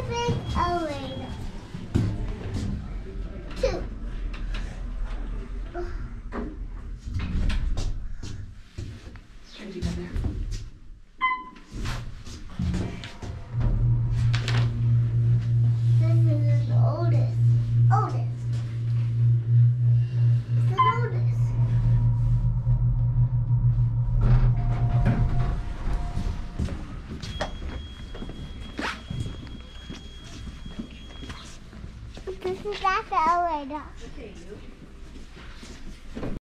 Perfect elevator. 2. Straight together. This is an Otis. Otis. It's an Otis. This is not the elevator. Okay, you.